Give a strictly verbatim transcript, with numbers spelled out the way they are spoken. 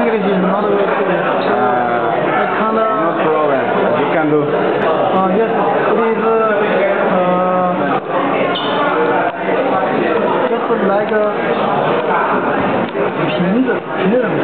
English is not very good. So I can't. No problem. You can do. Uh, yes, it is. Uh, just like a 瓶子，瓶子。